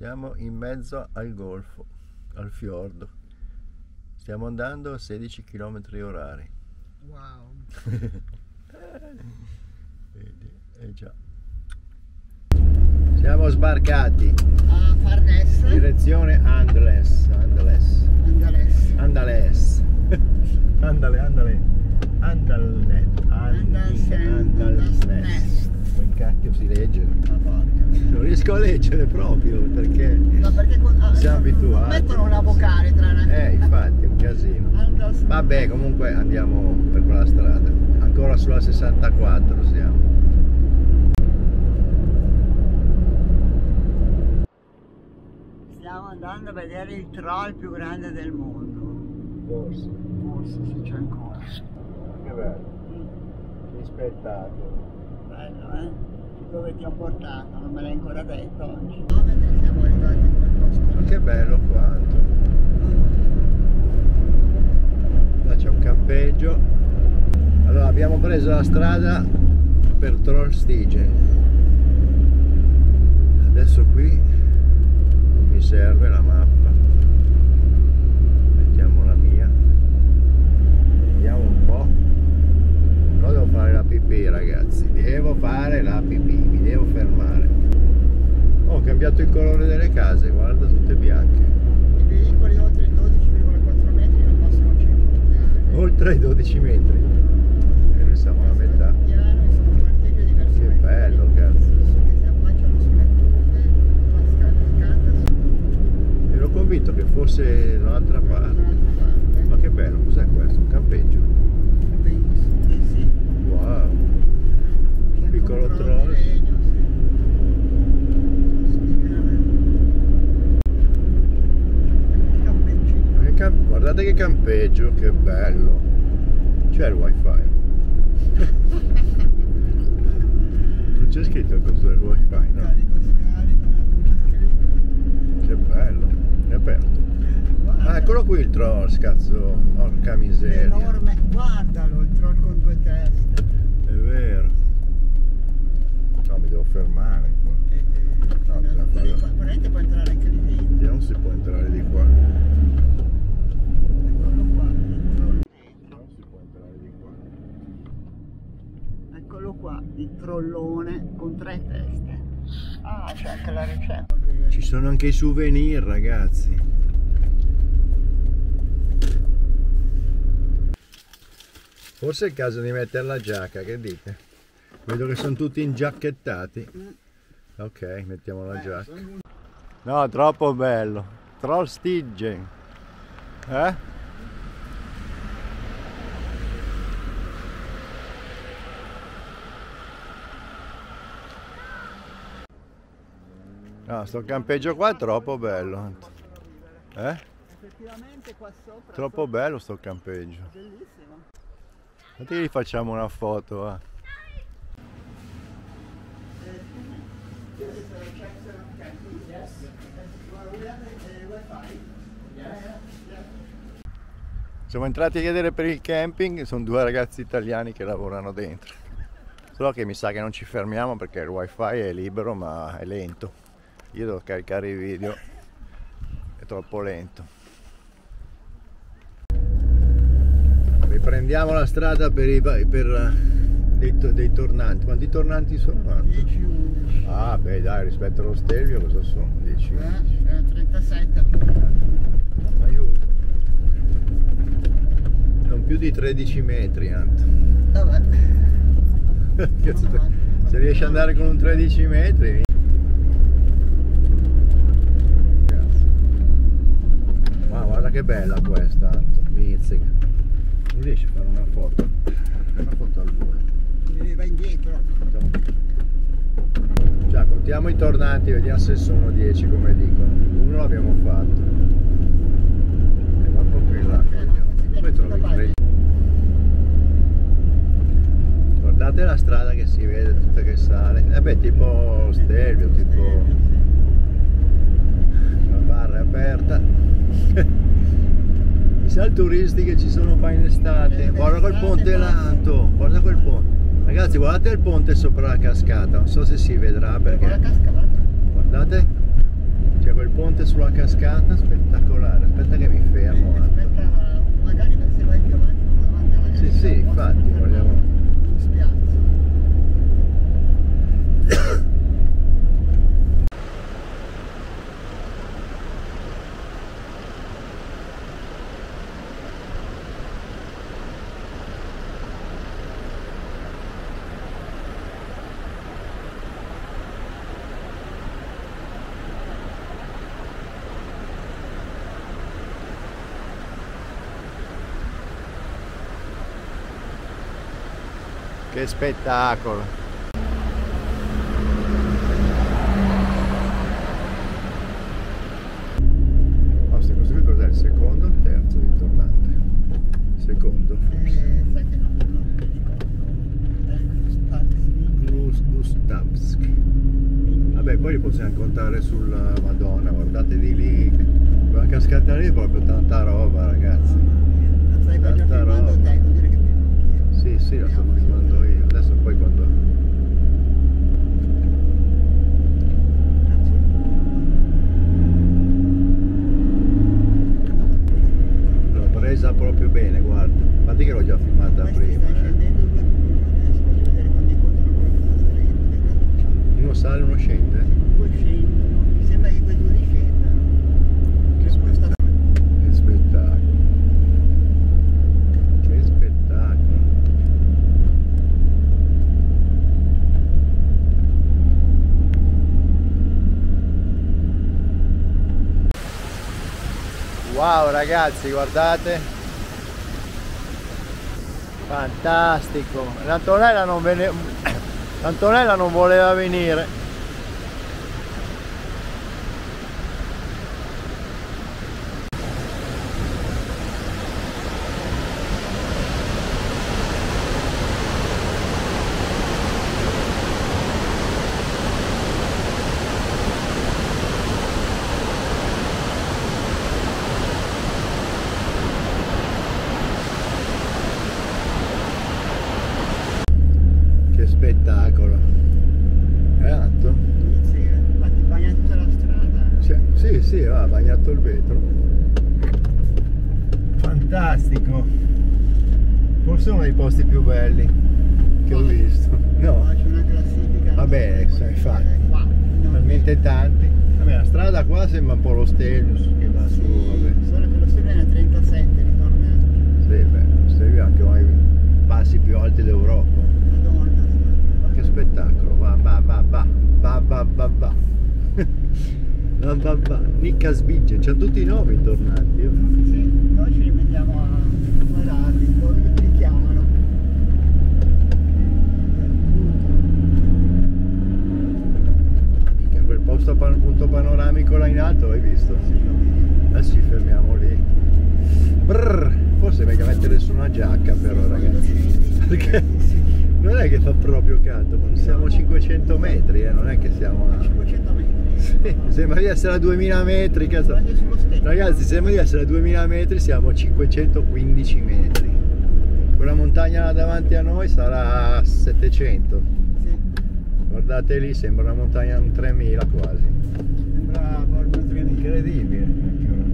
Siamo in mezzo al golfo, al fiordo. Stiamo andando a 16 km/h. Wow. Vedi, già. Siamo sbarcati. A Farnese. Direzione Andales. Andales. Andales. Andale. Come cacchio si legge? Non riesco a leggere proprio perché siamo abituati. Mettono una vocale tra le... infatti è un casino. Vabbè, comunque andiamo per quella strada. Ancora sulla 64 siamo. Stiamo andando a vedere il troll più grande del mondo. Forse se c'è ancora. Che bello. Che spettacolo. Bello, Dove ti ho portato? Non me l'hai ancora detto oggi. Siamo arrivati in quel posto. Ma che bello quanto. Là c'è un campeggio. Allora abbiamo preso la strada per Trollstigen. Adesso qui non mi serve la mappa. Mettiamo la mia. Vediamo un po'. Però devo fare la pipì, ragazzi. Devo fare la pipì, mi devo fermare. Ho cambiato il colore delle case, guarda, tutte bianche. I veicoli oltre i 12,4 metri non possono circolare. Oltre i 12 metri? E noi siamo alla metà. Che bello, cazzo. Che si affacciano sulle curve, la scaricata. Ero convinto che fosse un'altra parte. Ma che bello, cos'è questo? Un campeggio? Sì. Wow. Un piccolo troll. Guardate che campeggio, che bello. C'è il wifi. Non c'è scritto il costo del wifi, no? Scarica, non c'è scritto. Che bello, è aperto. Ah, eccolo qui il troll, cazzo, porca miseria. Enorme, guardalo, il troll con due teste. È vero. No, mi devo fermare qua. No, bisogna farlo. Corrente può entrare anche lì dentro. Non si può entrare di qua. Eccolo qua, il troll. Non si può entrare di qua. Eccolo qua, il trollone con tre teste. Ah, c'è anche la ricetta. Ci sono anche i souvenir, ragazzi. Forse è il caso di mettere la giacca, che dite? Vedo che sono tutti ingiacchettati. Ok, mettiamo la giacca. No, troppo bello. Trollstigen. No, sto campeggio qua è troppo bello. Effettivamente qua sopra. Troppo bello sto campeggio. Bellissimo. Aspetta che gli facciamo una foto, va. Siamo entrati a chiedere per il camping, sono due ragazzi italiani che lavorano dentro. Solo che mi sa che non ci fermiamo perché il wifi è libero ma è lento. Io devo caricare i video, è troppo lento. Riprendiamo la strada dei tornanti. Quanti tornanti sono? 10-11. Ah beh dai, rispetto allo Stelvio cosa sono? 10-11. 37. Aiuto. Non più di 13 metri, Ant. Vabbè. Se riesci ad andare con un 13 metri. Ma guarda che bella questa, Ant. Mizzica. Non riesci a fare una foto? Una foto al volo. Va indietro. Già, contiamo i tornanti, vediamo se sono 10 come dicono. Uno l'abbiamo fatto. E va proprio in là. Come trovi i crediti? Guardate la strada che si vede tutta che sale. Beh, tipo Stelvio, tipo la barra è aperta. Chissà i turisti che ci sono qua in estate. Guarda quel ponte l'alto, guarda quel ponte. Ragazzi, guardate il ponte sopra la cascata, non so se si vedrà perché. Guardate. Guardate, c'è cascata spettacolare, aspetta che mi fermo. Aspetta, magari se vai più avanti come davanti alla cascata. Sì, infatti, vogliamo... Lo spiazzo. Che spettacolo! Questo qui cos'è? Il secondo o il terzo di tornante? Secondo. Sai che non mi ricordo. Gustavsk. Vabbè, poi li possiamo contare sulla Madonna, guardate di lì. Quella cascata lì è proprio tanta roba, ragazzi. Non sai che già Tanta filmando roba. te, non dire che filmo anch'io. Sì, sì, la sto filmando io. Adesso poi quando... L'ho presa proprio bene, guarda. Infatti che l'ho già filmata Questi prima. sta scendendo due punti, adesso voglio vedere quando incontrano qualcosa salendo, che cosa fanno. Uno sale, uno scende. Poi scendono, mi sembra che quei due li scendano. Che questa Che spettacolo. Che spettacolo. Wow ragazzi, guardate. Fantastico. L'Antonella non voleva venire. Che spettacolo. È alto? sì, infatti bagna tutta la strada. Sì, sì, ha bagnato il vetro. Fantastico. Forse uno dei posti più belli che ho visto. No, Faccio una classifica. vabbè, infatti. Qua. Talmente tanti. Vabbè, la strada qua sembra un po' lo Stelios che va su, vabbè. Solo che lo Stelvio è a 37 ritornati. Sì, beh, lo Stelvio è anche uno dei passi più alti d'Europa. Madonna. Che spettacolo, va. Nicca Sbigge, c'hanno tutti i nomi i tornanti. Sì, noi ci rimettiamo a guardarli, loro li chiamano. Mica quel punto panoramico là in alto, l'hai visto? Sì, lo vedi. Adesso ci fermiamo lì. Brrr, forse è meglio mettere su una giacca però ragazzi. Perché non è che fa proprio caldo, siamo a 500 metri, non è che siamo a... 500 metri. Sì, sembra di essere a 2000 metri, cazzo. Guarda sullo Stelvio. Ragazzi, sembra di essere a 2000 metri, siamo a 515 metri. Quella montagna là davanti a noi sarà a 700. Sì, Guardate lì, sembra una montagna un 3000 quasi. sembra proprio 3000. Incredibile.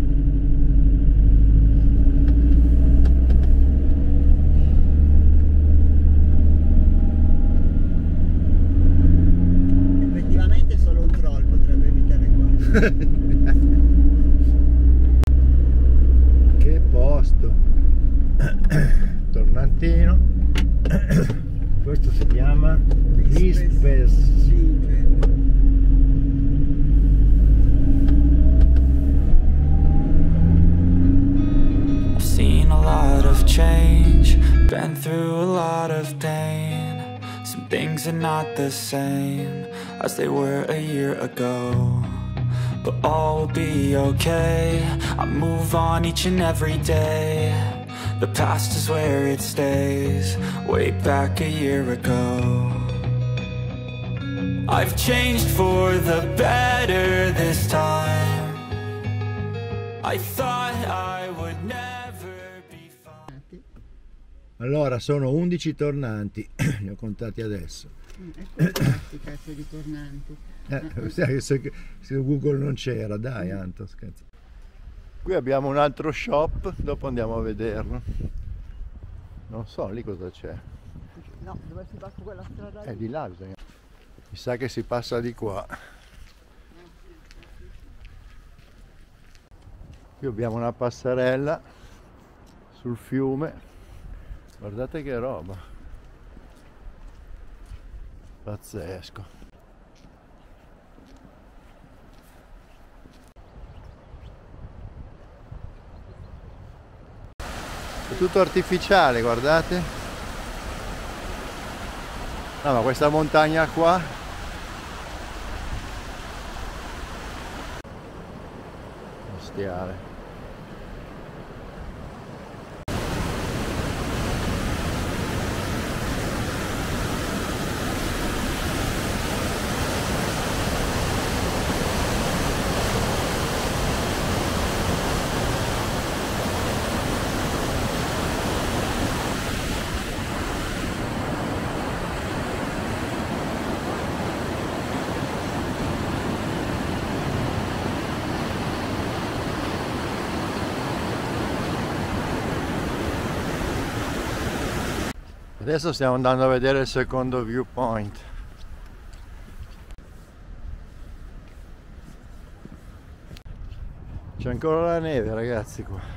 Effettivamente solo un troll potrebbe evitare qua. Che posto. Tornantino. Questo si chiama Lispes. I've seen a lot of change, been through a lot of pain. Some things are not the same as they were a year ago, but all will be okay. I move on each and every day. The past is where it stays, way back a year ago. I've changed for the better this time. I thought I would never be fine. Allora, sono 11 tornanti, li ho contati adesso. Ecco questi cazzo di tornanti. Sai che se Google non c'era, dai Anto, scherzo. Qui abbiamo un altro shop, dopo andiamo a vederlo. Non so lì cosa c'è. No, dove si va su quella strada? È di là bisogna. Mi sa che si passa di qua. Qui abbiamo una passerella sul fiume. Guardate che roba. Pazzesco. È tutto artificiale, guardate. No, ma questa montagna qua bestiale. Adesso stiamo andando a vedere il secondo viewpoint. C'è ancora la neve, ragazzi, qua.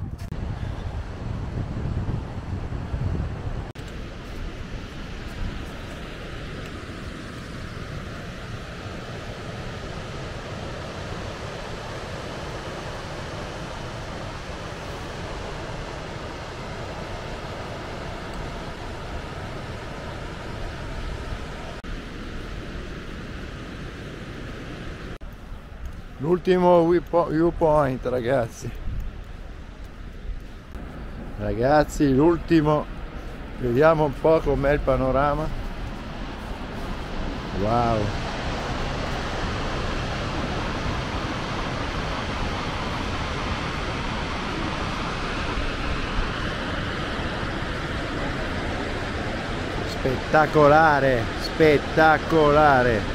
L'ultimo viewpoint, ragazzi. Ragazzi, l'ultimo. Vediamo un po' com'è il panorama. Wow. Spettacolare, spettacolare.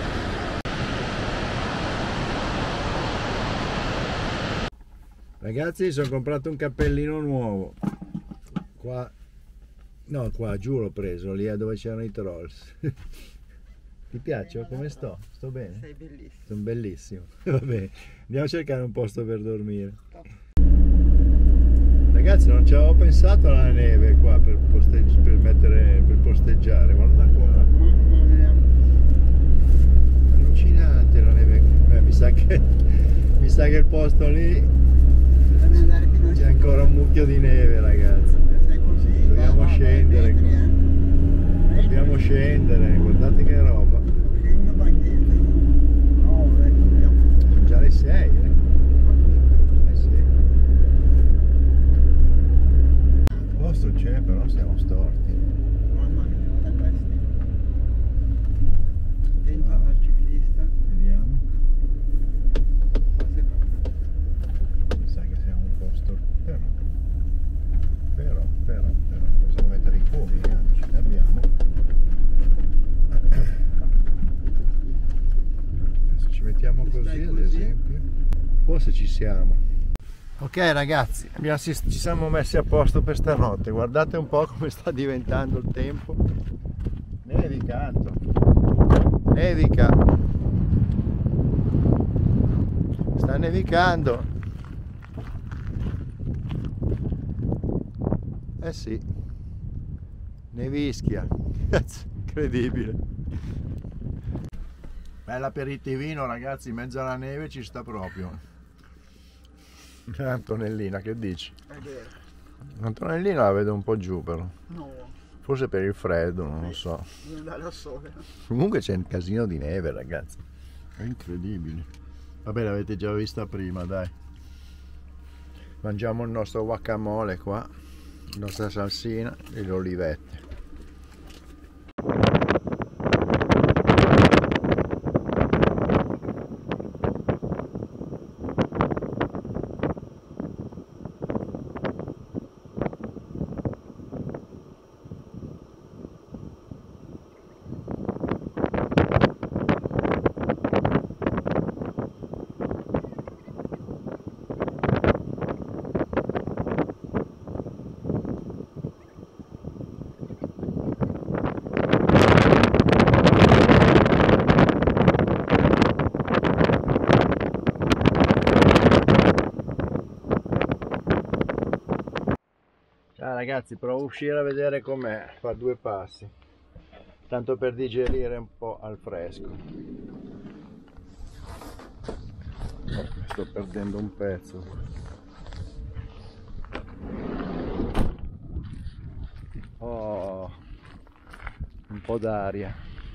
Ragazzi, sono comprato un cappellino nuovo. Qua, no, qua giù l'ho preso, lì è dove c'erano i trolls. Ti piaccio? Come sto? Sto bene? Sei bellissimo. Sono bellissimo. Va bene, andiamo a cercare un posto per dormire. Ragazzi, non ci avevo pensato alla neve qua per posteggiare. Guarda qua. Allucinante la neve. Mi sa che il posto lì c'è ancora un mucchio di neve, ragazzi. Dobbiamo scendere. Dobbiamo scendere, guardate che roba. Sono già le 6, eh sì. Il posto c'è, però siamo storti. Mamma mia, guarda questi. Attento al ciclista. Vediamo. Mi sa che siamo un po' storti. Però possiamo mettere i comi, ce ne abbiamo. Se ci mettiamo così, ad esempio, forse ci siamo. Ok ragazzi, ci siamo messi a posto per stanotte. Guardate un po' come sta diventando il tempo. Nevicando. Nevica. Sta nevicando. Eh sì, nevischia, incredibile. Bell'aperitivino, ragazzi, in mezzo alla neve ci sta proprio. Antonellina, che dici? È vero. Antonellina la vedo un po' giù però. No. Forse per il freddo, non lo so. Devo andare al sole. Comunque c'è un casino di neve, ragazzi. È incredibile. Vabbè, l'avete già vista prima, dai. Mangiamo il nostro guacamole qua. La nostra salsina e le olivette. ragazzi, provo a uscire a vedere com'è, fa 2 passi, tanto per digerire un po' al fresco. Sto perdendo un pezzo. Oh, un po' d'aria.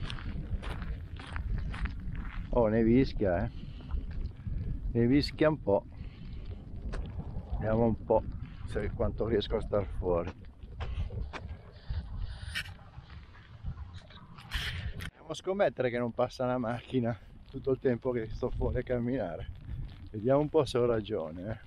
Oh, nevischia, nevischia un po'. Vediamo un po' quanto riesco a star fuori. Andiamo a scommettere che non passa una macchina tutto il tempo che sto fuori a camminare. Vediamo un po' se ho ragione.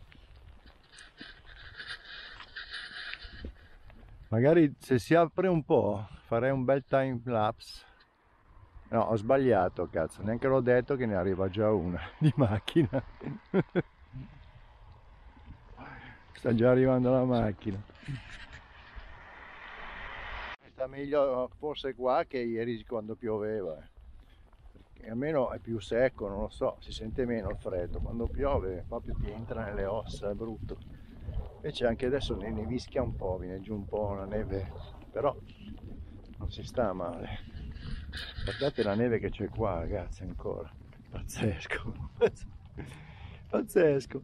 Magari se si apre un po' farei un bel time lapse. No, ho sbagliato, cazzo, neanche l'ho detto che ne arriva già una di macchina. Sta già arrivando la macchina. Sta meglio forse qua che ieri quando pioveva. Perché almeno è più secco, non lo so, si sente meno il freddo. Quando piove proprio ti entra nelle ossa, è brutto. Invece anche adesso ne nevischia un po', viene giù un po' la neve, però non si sta male. Guardate la neve che c'è qua, ragazzi, ancora. Pazzesco. Pazzesco.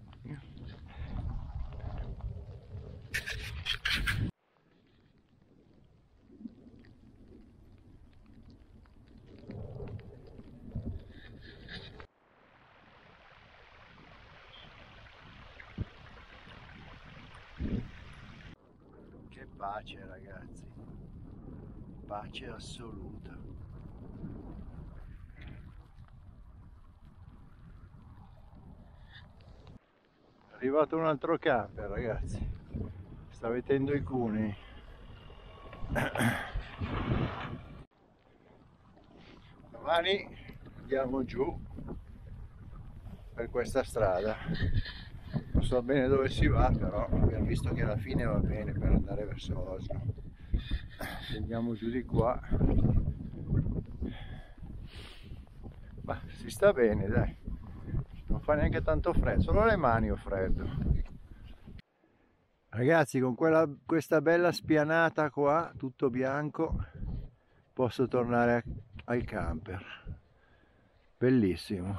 Che pace, ragazzi. Pace assoluta. È arrivato un altro camper, ragazzi. Sta mettendo i cuni. Domani andiamo giù per questa strada. Non so bene dove si va, però abbiamo visto che alla fine va bene per andare verso Oslo. Andiamo giù di qua. Ma si sta bene, dai. Non fa neanche tanto freddo, solo le mani ho freddo. Ragazzi, con questa bella spianata qua, tutto bianco, posso tornare al camper. Bellissimo.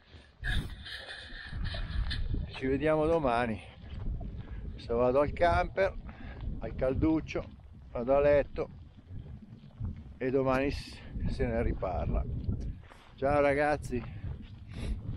Ci vediamo domani. Adesso vado al camper, al calduccio, vado a letto e domani se ne riparla. Ciao ragazzi.